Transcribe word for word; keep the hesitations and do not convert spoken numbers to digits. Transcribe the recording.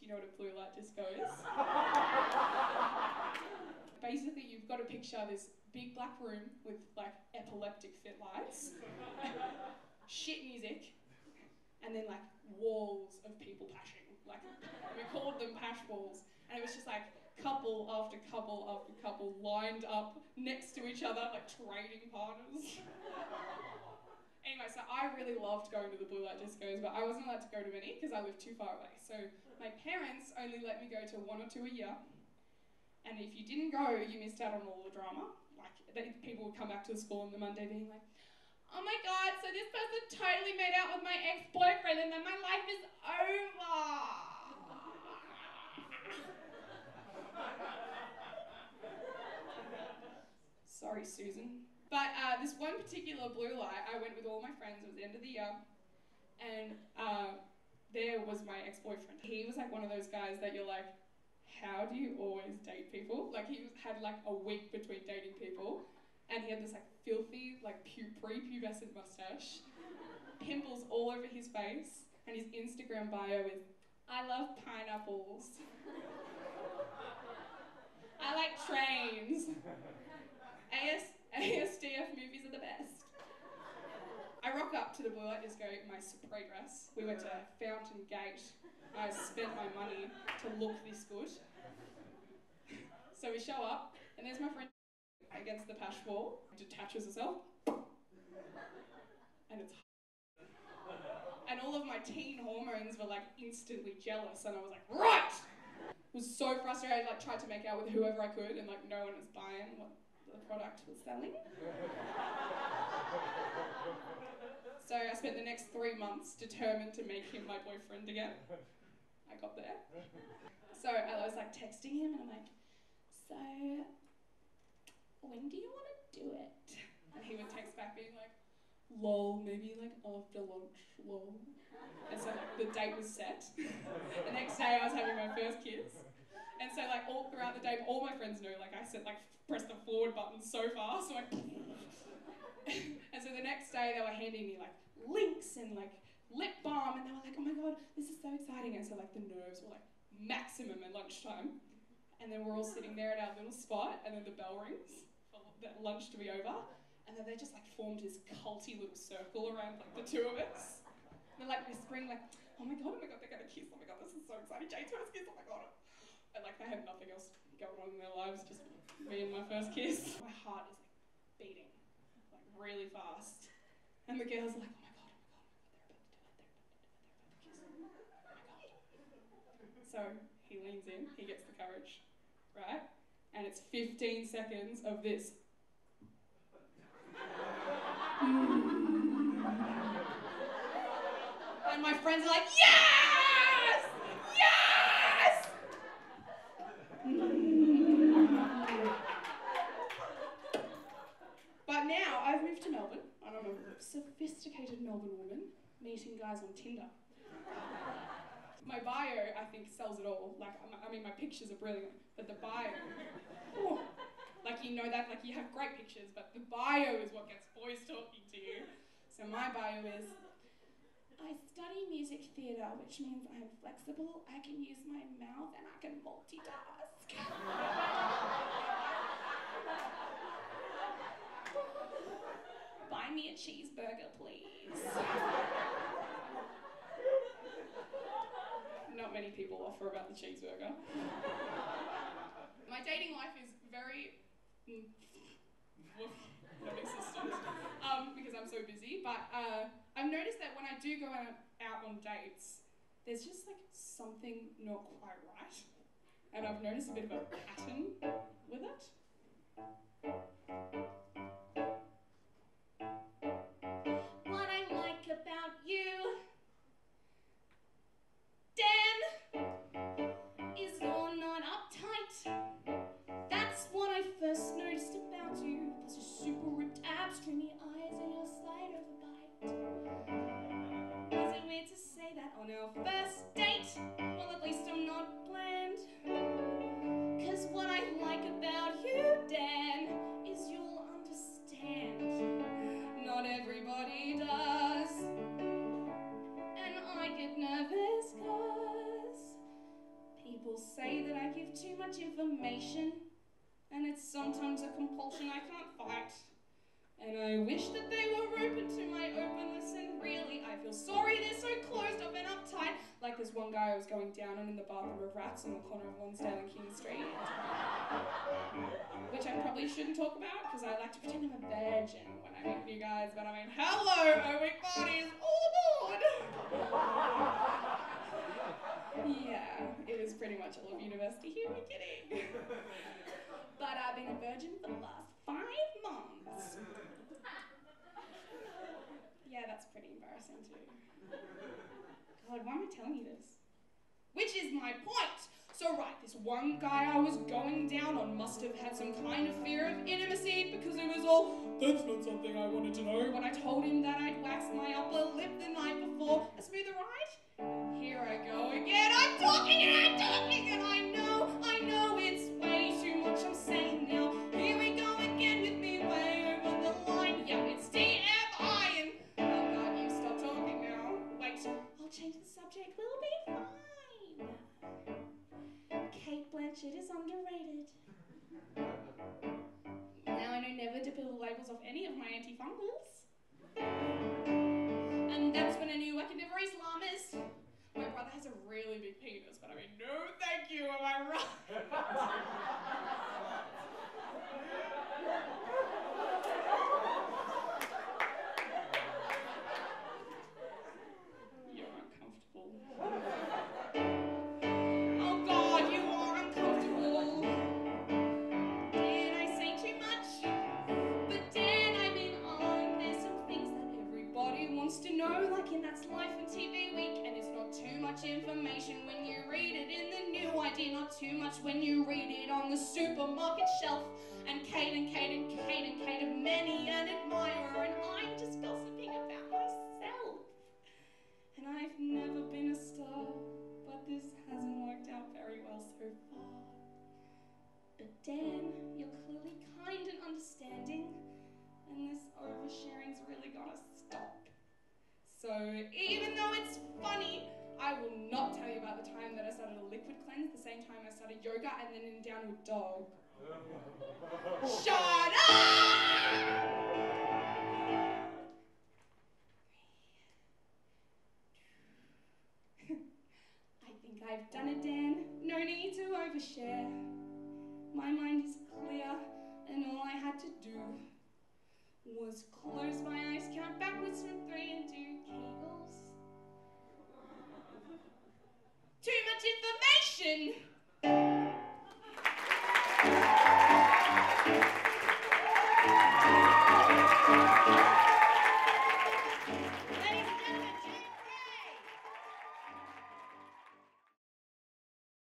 you know what a blue light disco is. Basically, you've got to picture this big black room with like epileptic fit lights, shit music, and then like walls of people pashing. Like, we called them pash walls, and it was just like couple after couple after couple lined up next to each other, like trading partners. Anyway, so I really loved going to the blue light discos, but I wasn't allowed to go to many because I lived too far away. So my parents only let me go to one or two a year. And if you didn't go, you missed out on all the drama. Like, they, people would come back to the school on the Monday being like, oh my God, so this person totally made out with my ex-boyfriend and then my life is over. Sorry, Susan. But uh, this one particular blue light, I went with all my friends, it was the end of the year, and uh, there was my ex-boyfriend. He was like one of those guys that you're like, how do you always date people? Like, he was, had like a week between dating people, and he had this like filthy, like pu pre-pubescent mustache, pimples all over his face, and his Instagram bio is, I love pineapples. I like trains. A S D F movies are the best. I rock up to the blue light disco in my spray dress. We went to Fountain Gate. I spent my money to look this good. So we show up, and there's my friend against the pash wall, detaches herself, and it's and all of my teen hormones were like instantly jealous, and I was like, right! I was so frustrated, I like tried to make out with whoever I could, and like no one was buying what the product was selling. So I spent the next three months determined to make him my boyfriend again. I got there. So I was like texting him, and I'm like, so, when do you want to do it? And he would text back being like, lol, maybe like after lunch, lol. And so like, the date was set. The next day I was having my first kiss. And so like all throughout the day, all my friends knew, like I said, like press the forward button so fast, so like, and so the next day they were handing me like links and like lip balm, and they were like, oh my God, this is so exciting. And so like the nerves were like maximum at lunchtime. And then we're all sitting there at our little spot, and then the bell rings for the lunch to be over, and then they just like formed this culty little circle around like the two of us. And they're like whispering like, oh my God, oh my God, they're gonna kiss, oh my God, this is so exciting, Jane's first kiss, oh my God. And like they had nothing else going on in their lives, just me and my first kiss. My heart is like beating, like really fast. And the girls are like, oh my God, oh my God, they're about to do it, they're about to do it, they're about to kiss. Oh my God. So he leans in, he gets the courage. Right? And it's fifteen seconds of this. And my friends are like, yes! Yes! But now I've moved to Melbourne, and I'm a sophisticated Melbourne woman, meeting guys on Tinder. My bio, I think, sells it all. Like, I mean, my pictures are brilliant, but the bio, oh, like, you know that, like, you have great pictures, but the bio is what gets boys talking to you. So my bio is, I study music theatre, which means I'm flexible, I can use my mouth, and I can multitask. Buy me a cheeseburger, please. Not many people offer about the cheeseburger. My dating life is very mm, non-existent um, because I'm so busy, but uh, I've noticed that when I do go out, out on dates, there's just like something not quite right. And I've noticed a bit of a pattern with it. What I like about you, Dan, is you're not uptight. That's what I first noticed about you. Plus your super ripped abs, dreamy eyes, and your slight of a bite. Is it weird to say that on our first date? Well, at least I'm not bland. Cause what I like about you, Dan, is you'll understand. Not every People say that I give too much information, and it's sometimes a compulsion I can't fight. And I wish that they were open to my openness, and really I feel sorry they're so closed up and uptight. Like this one guy I was going down on in the bathroom of rats on the corner of Lonsdale and King Street. Which I probably shouldn't talk about, because I like to pretend I'm a virgin when I meet new guys, but I mean, hello, Owick bodies, all aboard! Yeah, it was pretty much all of university, who am I kidding? But I've been a virgin for the last five months. Yeah, that's pretty embarrassing too. God, why am I telling you this? Which is my point! So right, this one guy I was going down on must have had some kind of fear of intimacy, because it was all, that's not something I wanted to know, when I told him that I'd waxed my upper lip the night before. A smoother ride? Here I go again, I'm talking and I'm talking, and I know, I know it's way too much I'm saying now. Here we go again with me way over the line. Yeah, it's T M I, and oh God, you stop talking now. Wait, I'll change the subject, we'll be fine. Cate Blanchett is underrated. Now I know never to peel the labels off any of my antifungals. And that's when I knew I could never raise llamas. My brother has a really big penis, but I mean, no thank you, am I right? You're uncomfortable. Oh God, you are uncomfortable. Did I say too much? But Dan, I mean on, there's some things that everybody wants to know, like in That's Life and T V Week, and it's not too much information when you read it in the new idea, not too much when you read it on the supermarket shelf. And Kate and Kate and Kate and Kate of many an admirer, and I'm just gossiping about myself. And I've never been a star, but this hasn't worked out very well so far. But Dan, you're clearly kind and understanding, and this oversharing's really gotta stop. So even though it's funny, I will not tell you about the time that I started a liquid cleanse, the same time I started yoga, and then in downward dog. Shut up! I think I've done it, Dan. No need to overshare. My mind is clear, and all I had to do was close my eyes, count backwards from three, and do kegels. Too much information!